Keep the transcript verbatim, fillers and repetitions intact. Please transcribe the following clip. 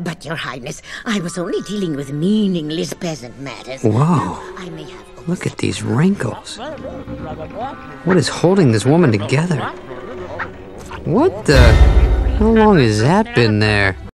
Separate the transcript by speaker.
Speaker 1: But, Your Highness, I was only dealing with meaningless peasant matters.
Speaker 2: Whoa.
Speaker 1: I may have...
Speaker 2: Look at these wrinkles. What is holding this woman together? What the... How long has that been there?